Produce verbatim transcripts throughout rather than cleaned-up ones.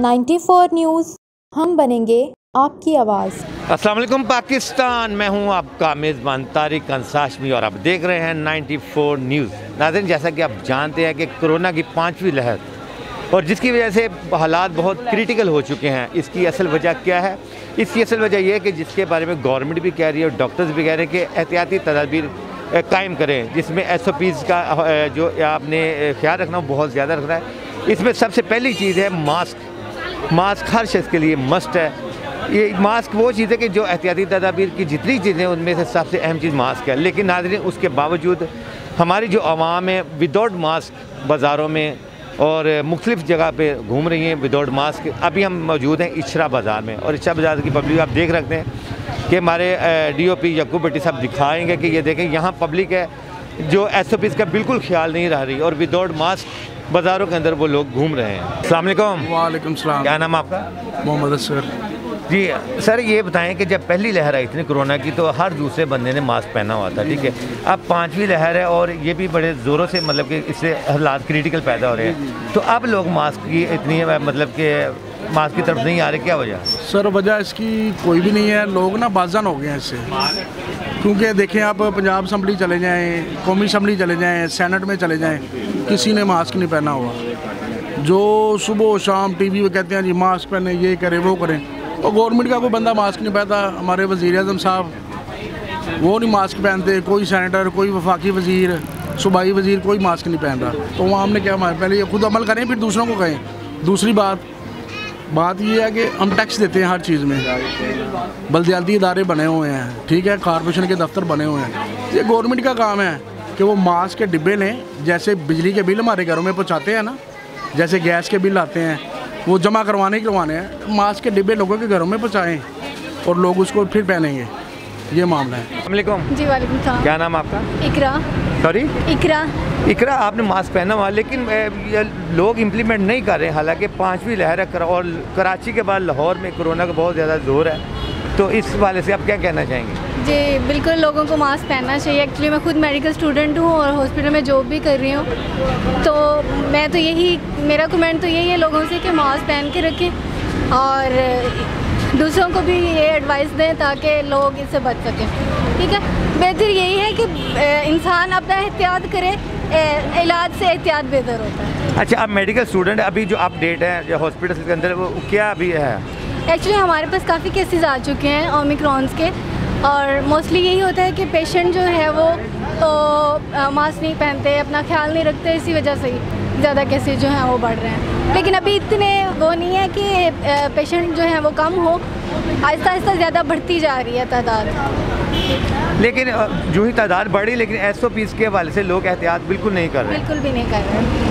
Ninety four news, हम बनेंगे आपकी आवाज़। अस्सलाम वालेकुम पाकिस्तान, मैं हूं आपका मेज़बान तारिक अंसाशमी और आप देख रहे हैं नाइन्टी फोर न्यूज़। नाज़रीन, जैसा कि आप जानते हैं कि कोरोना की पाँचवीं लहर और जिसकी वजह से हालात बहुत क्रिटिकल हो चुके हैं, इसकी असल वजह क्या है? इसकी असल वजह यह है कि जिसके बारे में गवर्नमेंट भी कह रही है और डॉक्टर्स भी कह रहे हैं कि एहतियाती तदाबीर कायम करें, जिसमें एस ओ पीज़ का जो आपने ख्याल रखना बहुत ज़्यादा रखना है। इसमें सबसे पहली चीज़ है मास्क। मास्क हर शख्स के लिए मस्ट है। ये मास्क वो चीज़ है कि जो एहतियाती तदाबीर की जितनी चीज़ें उनमें से सबसे अहम चीज़ मास्क है। लेकिन नाज़रीन, उसके बावजूद हमारी जो आवाम है विदाउट मास्क बाज़ारों में और मुख्तलिफ़ जगह पे घूम रही हैं विदाउट मास्क। अभी हम मौजूद हैं इशरा बाज़ार में और इशरा बाज़ार की पब्लिक आप देख रखते हैं कि हमारे डी ओ पी यकूब भट्टी साहब दिखाएंगे कि ये देखें यहाँ पब्लिक है जो एस ओ पीज़ का बिल्कुल ख्याल नहीं रह रही और विदाउट मास्क बाज़ारों के अंदर वो लोग घूम रहे हैं। अस्सलाम वालेकुम। वालेकुम सलाम। क्या नाम आपका? मोहम्मद असगर। जी सर, ये बताएं कि जब पहली लहर आई थी कोरोना की तो हर दूसरे बंदे ने मास्क पहना हुआ था, ठीक है। अब पांचवी लहर है और ये भी बड़े ज़ोरों से मतलब कि इससे हालात क्रिटिकल पैदा हो रहे हैं, तो अब लोग मास्क की इतनी मतलब कि मास्क की तरफ नहीं आ रहे, क्या वजह? सर वजह इसकी कोई भी नहीं है, लोग ना बाज़न हो गए हैं इससे। क्योंकि देखें आप पंजाब असम्बली चले जाएँ, कौमी असम्बली चले जाएँ, सेनेट में चले जाएँ, किसी ने मास्क नहीं पहना हुआ। जो सुबह शाम टी वी में कहते हैं जी मास्क पहने, ये करें वो करें, और गवर्नमेंट का कोई बंदा मास्क नहीं पहनता। हमारे वज़ीर आज़म साहब वो नहीं मास्क पहनते, कोई सेनेटर, कोई वफाकी वज़ीर, सूबाई वज़ीर, कोई मास्क नहीं पहन रहा। तो वहाँ हमने क्या, पहले ये खुद अमल करें फिर दूसरों को कहें। दूसरी बात बात ये है कि हम टैक्स देते हैं हर चीज़ में, बल्दियाती इदारे बने हुए हैं, ठीक है, कॉरपोरेशन के दफ्तर बने हुए हैं। ये गवर्नमेंट का काम है कि वो मास्क के डिब्बे लें। जैसे बिजली के बिल हमारे घरों में पहुँचाते हैं ना, जैसे गैस के बिल आते हैं वो जमा करवाने ही करवाने हैं, मास्क के डिब्बे लोगों के घरों में पहुँचाएँ और लोग उसको फिर पहनेंगे। ये मामला है। अस्सलाम जी वालेकुम सलाम। क्या नाम आपका? इकरा। सॉरी इकरा। इकरा, आपने मास्क पहना हुआ लेकिन ये लोग इम्प्लीमेंट नहीं कर रहे हैं, हालांकि पाँचवीं लहर है और कराची के बाद लाहौर में कोरोना का बहुत ज़्यादा जोर है, तो इस वाले से आप क्या कहना चाहेंगे? जी बिल्कुल, लोगों को मास्क पहनना चाहिए। एक्चुअली मैं खुद मेडिकल स्टूडेंट हूँ और हॉस्पिटल में जॉब भी कर रही हूँ, तो मैं तो यही मेरा कमेंट तो यही है लोगों से कि मास्क पहन के रखें और दूसरों को भी ये एडवाइस दें ताकि लोग इससे बच सकें, ठीक है। बेहतर यही है कि इंसान अपना एहतियात करे, इलाज से एहतियात बेहतर होता है। अच्छा, आप मेडिकल स्टूडेंट, अभी जो अपडेट है जो हॉस्पिटल के अंदर वो क्या अभी है? एक्चुअली हमारे पास काफ़ी केसेस आ चुके हैं ओमिक्रॉन्स के, और मोस्टली यही होता है कि पेशेंट जो है वो तो मास्क नहीं पहनते, अपना ख्याल नहीं रखते, इसी वजह से ज़्यादा केसेस जो हैं वो बढ़ रहे हैं। लेकिन अभी इतने वो नहीं है कि पेशेंट जो है वो कम हो, आहिस्ता आहिस्ता ज़्यादा बढ़ती जा रही है तादाद। लेकिन जो ही तादाद बढ़ी, लेकिन एस ओ पीज़ के हवाले से लोग एहतियात बिल्कुल नहीं कर रहे। बिल्कुल भी नहीं कर रहे।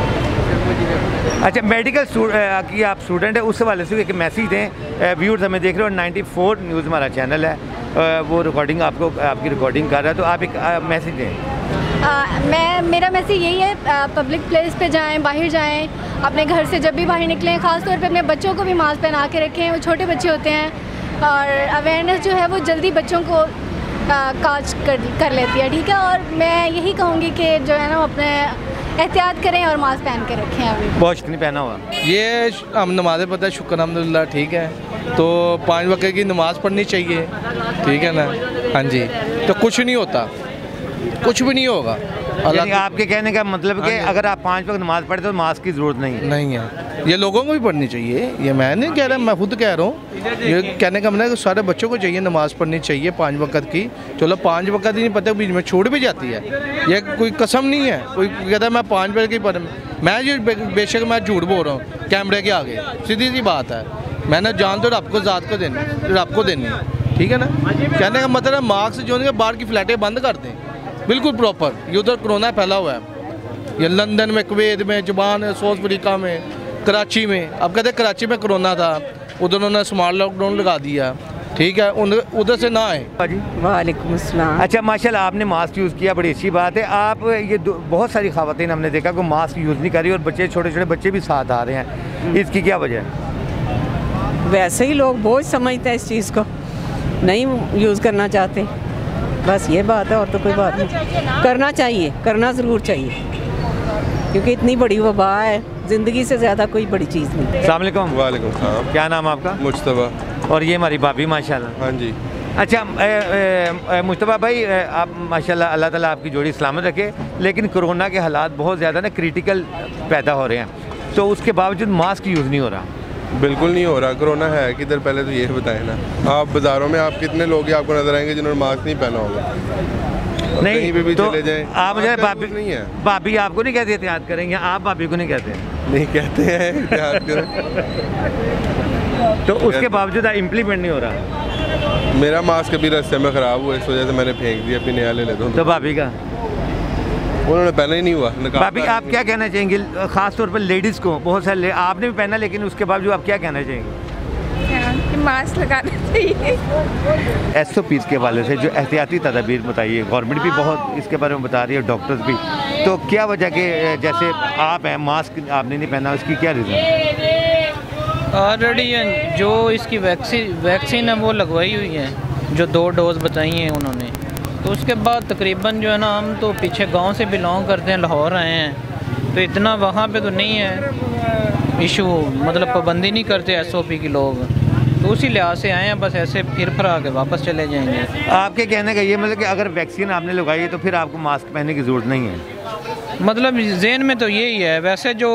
अच्छा, मेडिकल की आप स्टूडेंट है, उस हवाले से एक मैसेज दें। व्यूअर्स हमें देख रहे हो, नाइन्टी फोर न्यूज़ हमारा चैनल है, वो रिकॉर्डिंग आपको आपकी रिकॉर्डिंग कर रहा है, तो आप एक मैसेज दें। आ, मैं मेरा मैसेज यही है, आ, पब्लिक प्लेस पे जाएं, बाहर जाएं, अपने घर से जब भी बाहर निकलें ख़ास तौर पे अपने बच्चों को भी मास्क पहना के रखें। वो छोटे बच्चे होते हैं और अवेयरनेस जो है वो जल्दी बच्चों को काज कर कर लेती है, ठीक है। और मैं यही कहूँगी कि जो है ना अपने एहतियात करें और मास्क पहन के रखें। अभी वॉच नहीं पहना हुआ, ये हम नमाज़ें पता है, शुक्र अल्हम्दुलिल्लाह, ठीक है। तो पाँच वक्त की नमाज़ पढ़नी चाहिए, ठीक है ना। हाँ जी, तो कुछ नहीं होता, कुछ भी नहीं होगा। यानी आपके कहने का मतलब कि अगर आप पाँच वक्त नमाज़ पढ़ते तो मास्क की ज़रूरत नहीं नहीं है। ये लोगों को भी पढ़नी चाहिए, ये मैं नहीं कह रहा, मैं खुद कह रहा हूँ। ये कहने का मतलब सारे बच्चों को चाहिए, नमाज़ पढ़नी चाहिए पाँच वक्त की। चलो पाँच वक्त ही नहीं पता, बीच में छूट भी जाती है, ये कोई कसम नहीं है। कोई कहता है मैं पाँच वक्त की पढ़, मैं जो बेशक मैं झूठ बोल रहा हूँ कैमरे के आगे, सीधी सी बात है। मैंने जान तो रब को ज़ात को देनी, रब को देनी, ठीक है ना। कहने का मतलब मास्क जो है बाहर की फ्लैटें बंद कर दें बिल्कुल प्रॉपर। ये उधर कोरोना फैला हुआ है, ये लंदन में, कुवैत में, जुबान, साउथ अफ्रीका में, कराची में। अब कहते कराची में कोरोना था, उधर उन्होंने स्मार्ट लॉकडाउन लगा दिया, ठीक है, उधर से ना आए। वालेकुम अस्सलाम। अच्छा माशाल्लाह, आपने मास्क यूज़ किया, बड़ी अच्छी बात है। आप ये बहुत सारी ख़वातीन हमने देखा कि मास्क यूज़ नहीं कर रही और बच्चे, छोटे छोटे बच्चे भी साथ आ रहे हैं, इसकी क्या वजह है? वैसे ही लोग बोझ समझते हैं इस चीज़ को, नहीं यूज़ करना चाहते, बस ये बात है, और तो कोई बात नहीं। करना चाहिए, करना ज़रूर चाहिए, क्योंकि इतनी बड़ी वबा है, ज़िंदगी से ज़्यादा कोई बड़ी चीज़ नहीं। अस्सलाम वालेकुम। वालेकुम सलाम। क्या नाम आपका? मुश्तबा। और ये हमारी भाभी माशाल्लाह। हाँ जी। अच्छा मुश्तबा भाई, ए, आप माशाल्लाह, अल्लाह ताला आपकी जोड़ी सलामत रखे, लेकिन कोरोना के हालात बहुत ज़्यादा ना क्रिटिकल पैदा हो रहे हैं, तो उसके बावजूद मास्क यूज़ नहीं हो रहा। बिल्कुल नहीं हो रहा। कोरोना है किधर, पहले तो ये बताएं ना। आप बाज़ारों में आप कितने लोग आपको नज़र आएंगे जिन्होंने मास्क नहीं पहना होगा? नहीं कहीं पे भी तो चले जाएं, आप मुझे भाभी नहीं है। भाभी आपको नहीं कहते एहतियात करेंगे, आप भाभी को नहीं कहते हैं? नहीं कहते हैं एहतियात करें। तो उसके बावजूद इम्प्लीमेंट नहीं हो रहा। मेरा मास्क अभी रास्ते में ख़राब हुआ, इस वजह से मैंने फेंक दिया, अपनी नया ले लेता हूँ। तो भाभी का उन्होंने पहना ही नहीं हुआ। भाभी आप क्या कहना चाहेंगे, ख़ास तौर पर लेडीज़ को? बहुत सारे आपने भी पहना, लेकिन उसके बावजूद आप क्या कहना चाहेंगे? मास्क लगाना चाहिए। एस ओ पीज़ के हवाले से जो एहतियाती तदाबीर बताइए, गवर्नमेंट भी बहुत इसके बारे में बता रही है, डॉक्टर्स भी, तो क्या वजह के जैसे आप हैं मास्क आपने नहीं पहना, उसकी क्या रीज़न? ऑलरेडी जो इसकी वैक्सीन वैक्सीन है वो लगवाई हुई है, जो दो डोज बताई हैं उन्होंने, तो उसके बाद तकरीबन जो है ना, हम तो पीछे गांव से बिलोंग करते हैं, लाहौर आए हैं, तो इतना वहाँ पे तो नहीं है इशू, मतलब पाबंदी नहीं करते एसओपी के लोग, तो उसी लिहाज से आए हैं, बस ऐसे फिर फिर आके वापस चले जाएंगे। आपके कहने का ये मतलब कि अगर वैक्सीन आपने लगाई है तो फिर आपको मास्क पहनने की ज़रूरत नहीं है? मतलब ज़हन में तो यही है, वैसे जो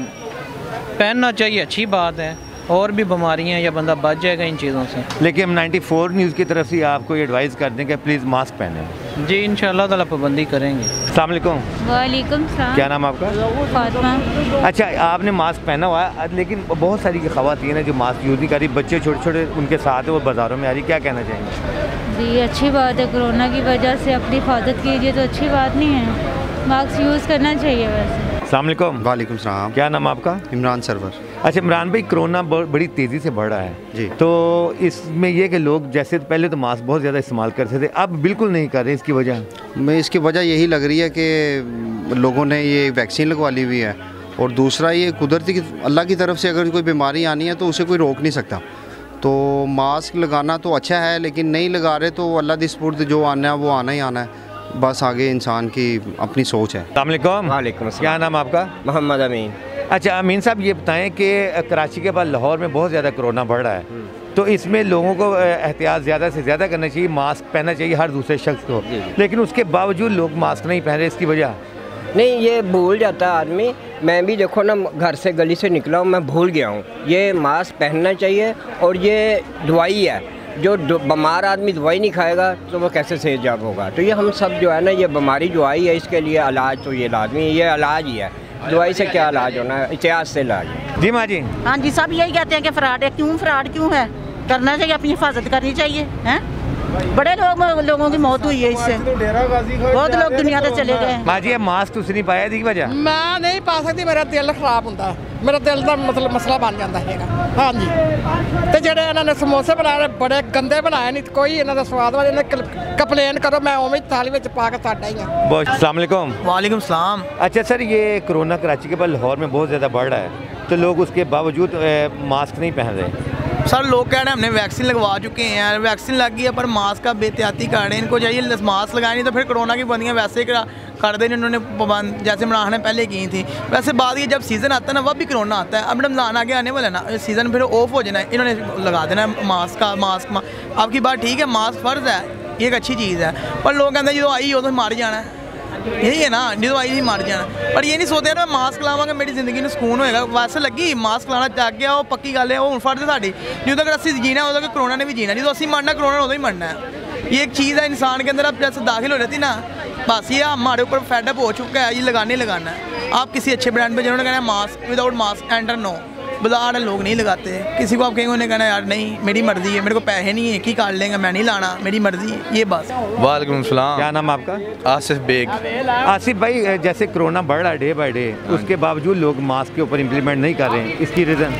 पहनना चाहिए अच्छी बात है, और भी बीमारियां या बंदा बच जाएगा इन चीज़ों से। लेकिन हम नाइन्टी फोर न्यूज़ की तरफ से आपको ये एडवाइस कर दें कि प्लीज़ मास्क पहने। जी इंशाल्लाह ताला पाबंदी करेंगे। अस्सलाम वालेकुम। वालेकुम सलाम। क्या नाम आपका? फातिमा। अच्छा, आपने मास्क पहना हुआ है, लेकिन बहुत सारी ख़वातीन हैं जो मास्क यूज़ नहीं कर रही, बच्चे छोटे छोटे उनके साथ है, वो बाज़ारों में आ रही, क्या कहना चाहेंगे? जी अच्छी बात है, कोरोना की वजह से अपनी हिफाजत कीजिए तो अच्छी बात नहीं है, मास्क यूज़ करना चाहिए वैसे। अस्सलाम वालेकुम। वालेकुम सलाम। क्या नाम आपका? इमरान सरवर। अच्छा इमरान भाई, कोरोना बड़ी तेज़ी से बढ़ रहा है जी, तो इसमें यह कि लोग जैसे पहले तो मास्क बहुत ज़्यादा इस्तेमाल करते थे, अब बिल्कुल नहीं कर रहे, इसकी वजह? मैं इसकी वजह यही लग रही है कि लोगों ने ये वैक्सीन लगवा ली हुई है, और दूसरा ये कुदरती की अल्लाह की तरफ से अगर कोई बीमारी आनी है तो उसे कोई रोक नहीं सकता, तो मास्क लगाना तो अच्छा है, लेकिन नहीं लगा रहे तो अल्लाह दी सुपुर्द जो आना है वो आना ही आना है, बस आगे इंसान की अपनी सोच है। अस्सलाम वालेकुम। वालेकुम। क्या नाम आपका? मोहम्मद अमीन। अच्छा अमीन साहब, ये बताएं कि कराची के बाद लाहौर में बहुत ज़्यादा कोरोना बढ़ रहा है, तो इसमें लोगों को एहतियात ज़्यादा से ज़्यादा करना चाहिए, मास्क पहनना चाहिए हर दूसरे शख्स को, लेकिन उसके बावजूद लोग मास्क नहीं पहन रहे, इसकी वजह? नहीं, ये भूल जाता है आदमी। मैं भी देखो ना, घर से गली से निकला हूँ, मैं भूल गया हूँ, ये मास्क पहनना चाहिए, और ये दवाई है, जो बीमार आदमी दवाई नहीं खाएगा तो वो कैसे सेहतयाब होगा? तो ये हम सब जो है ना, ये बीमारी जो आई है इसके लिए इलाज तो ये लाजमी, ये इलाज ही है, दवाई से क्या इलाज होना है, इतिहाद से इलाज है। जी माँ जी। हाँ जी, सब यही कहते हैं कि फ्रॉड है, क्यों फ्रॉड क्यों है? करना चाहिए, अपनी हिफाजत करनी चाहिए, हैं? बड़े लोग लोगों की मौत हुई है इससे, बहुत लोग दुनिया से चले गए। माँ जी, मास्क तुसी नहीं पाया दी वजह? मैं नहीं पा सकती, मेरा दिल खराब होता, मेरा दिल का मतलब मसला बन जाता है। हाँ जी, तो जेडे इन्होंने समोसे बनाए बड़े गंदे बनाए, नहीं कोई इन्हों का स्वाद वाले, इन्हें कंप्लेन करो, मैं उवें थाली में पा के साडा ही हां। बहुत अस्सलाम वालेकुम। वालेकुम सलाम। अच्छा सर, ये कोरोना कराची के बाद लाहौर में बहुत ज़्यादा बढ़ रहा है, तो लोग उसके बावजूद मास्क नहीं पहन रहे। सर लोग कह रहे हैं हमने वैक्सीन लगवा चुके हैं, वैक्सीन लग गई है पर मास्क का बेहतियाती कर रहे हैं, इनको चाहिए मास्क लगाए, नहीं तो फिर कोरोना की पाबंदियाँ वैसे कर दें इन्होंने पाबंद, जैसे इमरान ने पहले की थी। वैसे बात ये, जब सीज़न आता है ना, वह भी कोरोना आता है, अब रमज़ान आगे आने वाला ना, सीज़न फिर ऑफ हो जाना है, इन्होंने लगा देना है मास्क का मास्क। आपकी बात ठीक है, मास्क फ़र्ज़ है, ये एक अच्छी चीज़ है, पर लोग कहते हैं जो आई हो तो मार जाना है, यही है ना, जो आई ही मार जाना, पर ये नहीं सोचते ना मास्क लावांगे मेरी जिंदगी में सुकून होएगा, वैसे लगी मास्क लाना चाह गया, वो पक्की गल है, वो फर्ज है साड़ी, जो तक असी जीना उਦੋਂ तक कोरोना ने भी जीना, जो असी मरना कोरोना ने उਦੋਂ ही मरना है, ये एक चीज़ है इंसान के अंदर। अब जैसे दाखिल हो रहती ना, बस ये हमारे ऊपर फेडअप हो चुका है, ये लगाने लगाना है। आप किसी अच्छे ब्रांड पे जिन्होंने कहना है mask without mask enter no, बाजार लोग नहीं लगाते, किसी को आप कहेंगे उन्हें कहना यार नहीं मेरी मर्जी है, मेरे को पैसे नहीं है, की काट लेंगे, मैं नहीं लाना, मेरी मर्जी है, ये बस। वालेकुम सलाम। क्या नाम आपका? आसिफ बेग। आसिफ भाई, जैसे कोरोना बढ़ रहा है डे बाय डे, उसके बावजूद लोग मास्क के ऊपर इम्प्लीमेंट नहीं कर रहे हैं, इसकी रीज़न?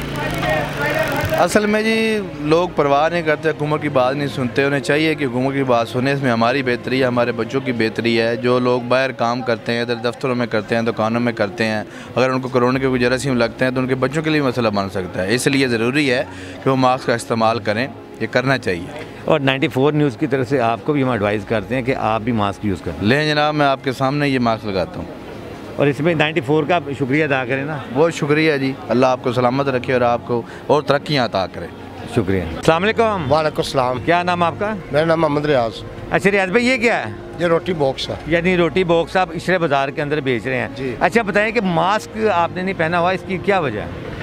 असल में जी लोग परवाह नहीं करते, हुकूमत की बात नहीं सुनते, उन्हें चाहिए कि हुकूमत की बात सुने, इसमें हमारी बेहतरी है, हमारे बच्चों की बेहतरी है। जो लोग बाहर काम करते हैं, इधर दफ्तरों में करते हैं, दुकानों में करते हैं, अगर उनको कोरोना के कोई जरासीम लगते हैं तो उनके बच्चों के लिए मसला बन सकता है, इसलिए ज़रूरी है कि वो मास्क का इस्तेमाल करें, ये करना चाहिए। और नाइन्टी फोर न्यूज़ की तरफ से आपको भी हम एडवाइस करते हैं कि आप भी मास्क यूज़ करें। लें जनाब, मैं आपके सामने ये मास्क लगाता हूँ। और इसमें नाइन्टी फोर का शुक्रिया अदा करें ना। बहुत शुक्रिया जी, अल्लाह आपको सलामत रखे और आपको और तरक्कियाँ अता करे। शुक्रिया। अस्सलाम वालेकुम। वालेकुम सलाम। क्या नाम आपका? मेरा नाम मोहम्मद रियाज। अच्छा रियाज भाई, ये क्या है? ये रोटी बॉक्स है। यानी रोटी बॉक्स आप इशरे बाज़ार के अंदर बेच रहे हैं जी। अच्छा बताएं कि मास्क आपने नहीं पहना हुआ, इसकी क्या वजह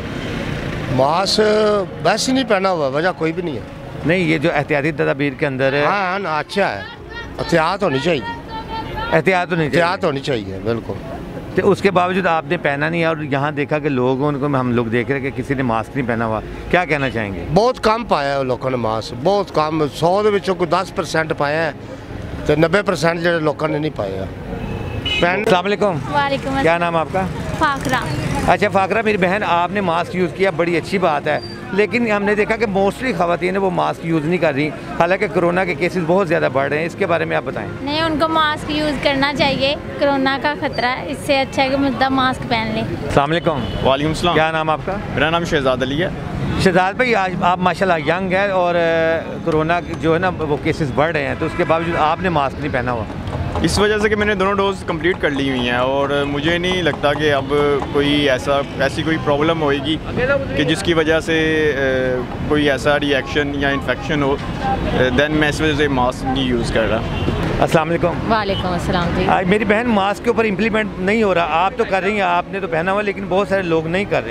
है? मास्क वैसे नहीं पहना हुआ, वजह कोई भी नहीं है। नहीं, ये जो एहतियाती तदाबीर के अंदर है। हाँ ना, अच्छा है, एहतियात होनी चाहिए। एहतियात होनी चाहिए एहतियात होनी चाहिए बिल्कुल। तो उसके बावजूद आपने पहना नहीं है और यहाँ देखा कि लोगों को हम लोग देख रहे हैं कि किसी ने मास्क नहीं पहना हुआ, क्या कहना चाहेंगे? बहुत कम पाया है लोगों ने मास्क, बहुत कम। सौ के विचों कोई दस परसेंट पाया है तो नब्बे परसेंट जो लोगों ने नहीं पाया। अस्सलाम वालेकुम। वालेकुम। क्या नाम आपका? फाकरा। अच्छा फ़ाकरा, मेरी बहन आपने मास्क यूज़ किया, बड़ी अच्छी बात है, लेकिन हमने देखा कि मोस्टली ख़वातीन वो मास्क यूज़ नहीं कर रही, हालांकि कोरोना के केसेस बहुत ज़्यादा बढ़ रहे हैं। इसके बारे में आप बताएं। नहीं, उनको मास्क यूज़ करना चाहिए, कोरोना का ख़तरा है, इससे अच्छा है कि मुद्दा मास्क पहन लें। अस्सलाम वालेकुम। वालेकुम सलाम। क्या नाम आपका? मेरा नाम शहजाद अली है। शहजाद भाई, आज आप माशाल्लाह यंग है और कोरोना जो है ना वो केसेस बढ़ रहे हैं, तो उसके बावजूद आपने मास्क नहीं पहना हुआ। इस वजह से कि मैंने दोनों डोज कंप्लीट कर ली हुई हैं और मुझे नहीं लगता कि अब कोई ऐसा ऐसी कोई प्रॉब्लम होएगी कि जिसकी वजह से ए, कोई ऐसा रिएक्शन या इन्फेक्शन हो, देन मैं इस वजह से मास्क नहीं यूज़ कर रहा। अस्सलाम वालेकुम। वालेकुम अस्सलाम जी। आज मेरी बहन मास्क के ऊपर इम्प्लीमेंट नहीं हो रहा, आप तो कर रही हैं, आपने तो पहना हुआ, लेकिन बहुत सारे लोग नहीं कर रहे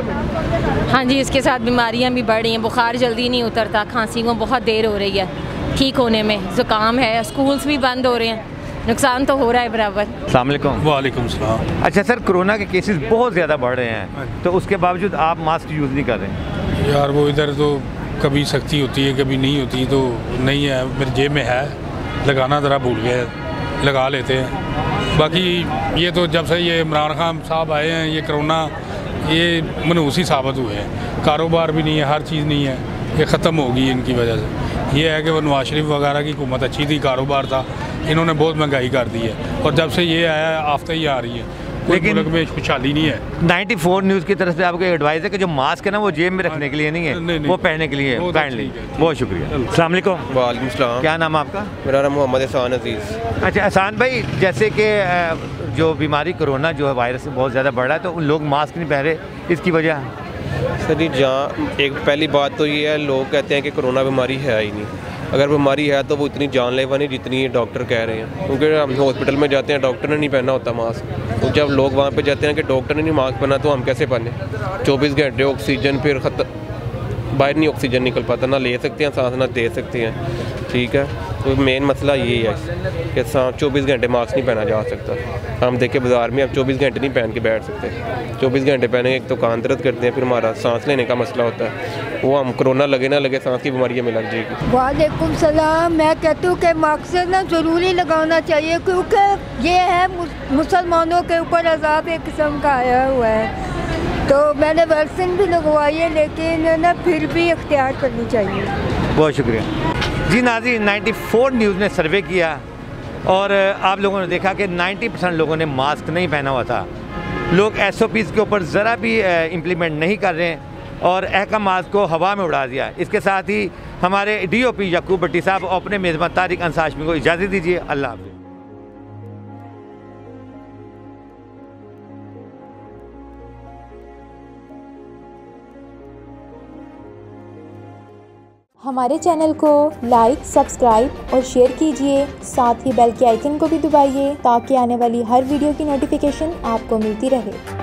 हैं। हाँ जी, इसके साथ बीमारियाँ भी बढ़ रही हैं, बुखार जल्दी नहीं उतरता, खांसी को बहुत देर हो रही है ठीक होने में, ज़ुकाम है, स्कूल्स भी बंद हो रहे हैं, नुकसान तो हो रहा है बराबर। अस्सलाम वालेकुम। वालेकुम सलाम। अच्छा सर, कोरोना के केसेस बहुत ज़्यादा बढ़ रहे हैं, तो उसके बावजूद आप मास्क यूज़ नहीं कर रहे हैं? यार वो इधर तो कभी सख्ती होती है कभी नहीं होती, तो नहीं है, मेरे जेब में है, लगाना ज़रा भूल गए, लगा लेते हैं। बाकी ये तो जब से ये इमरान खान साहब आए हैं, ये कोरोना ये मनहूस ही साबित हुए हैं, कारोबार भी नहीं है, हर चीज़ नहीं है, ये ख़त्म होगी इनकी वजह से। ये है कि वो नवाज शरीफ वगैरह की हुकूमत अच्छी थी, कारोबार था, इन्होंने बहुत महंगाई कर दी है और जब से ये आया है आफ्ता ही आ रही है, लेकिन मुल्क में खुशहाली नहीं है। नाइन्टी फोर न्यूज़ की तरफ से आपको एडवाइस है कि जो मास्क है ना वो जेब में रखने के लिए नहीं है, नहीं, नहीं, वो पहनने के लिए काइंडली। बहुत शुक्रिया। अस्सलाम वालेकुम। वालेकुम सलाम। क्या नाम आपका? मेरा नाम मोहम्मद एहसान अजीज़। अच्छा एहसान भाई, जैसे कि जो बीमारी कोरोना जो है वायरस बहुत ज़्यादा बढ़ रहा है, तो उन लोग मास्क नहीं पहन रहे, इसकी वजह? सर जी, जहाँ एक पहली बात तो ये है, लोग कहते हैं कि कोरोना बीमारी है ही नहीं, अगर बीमारी है तो वो इतनी जानलेवा नहीं जितनी डॉक्टर कह रहे हैं, क्योंकि हम हॉस्पिटल में जाते हैं, डॉक्टर ने नहीं पहना होता मास्क, तो जब लोग वहाँ पे जाते हैं कि डॉक्टर ने नहीं मास्क पहना तो हम कैसे पहने? चौबीस घंटे ऑक्सीजन, फिर खत बाहर नहीं ऑक्सीजन निकल पाता, ना ले सकते हैं सांस ना दे सकते हैं, ठीक है। तो मेन मसला यही है कि चौबीस घंटे मास्क नहीं पहना जा सकता। हम देखें बाज़ार में, अब चौबीस घंटे नहीं पहन के बैठ सकते, चौबीस घंटे पहने एक तो कान दर्द करते हैं, फिर हमारा सांस लेने का मसला होता है, वो हम कोरोना लगे ना लगे सांस की बीमारियाँ में लग जाएगी। वालेकुम सलाम। मैं कहती हूँ कि मास्क ना ज़रूरी लगाना चाहिए, क्योंकि ये है मुसलमानों के ऊपर अजाब एक किस्म का आया हुआ है, तो मैंने वैक्सीन भी लगवाई है, लेकिन ना फिर भी इख्तियार करनी चाहिए। बहुत शुक्रिया जी। नाज़रीन, नाइन्टी फोर न्यूज़ ने सर्वे किया और आप लोगों ने देखा कि नब्बे परसेंट लोगों ने मास्क नहीं पहना हुआ था। लोग एस ओ पीज़ के ऊपर ज़रा भी इम्प्लीमेंट नहीं कर रहे हैं और अहकामात को हवा में उड़ा दिया। इसके साथ ही हमारे डी ओ पी याकूब भट्टी साहब अपने मेज़बान तारिक अंसार हाशमी को इजाज़त दीजिए। अल्लाह हाफ़िज़। हमारे चैनल को लाइक, सब्सक्राइब और शेयर कीजिए, साथ ही बेल के आइकन को भी दबाइए ताकि आने वाली हर वीडियो की नोटिफिकेशन आपको मिलती रहे।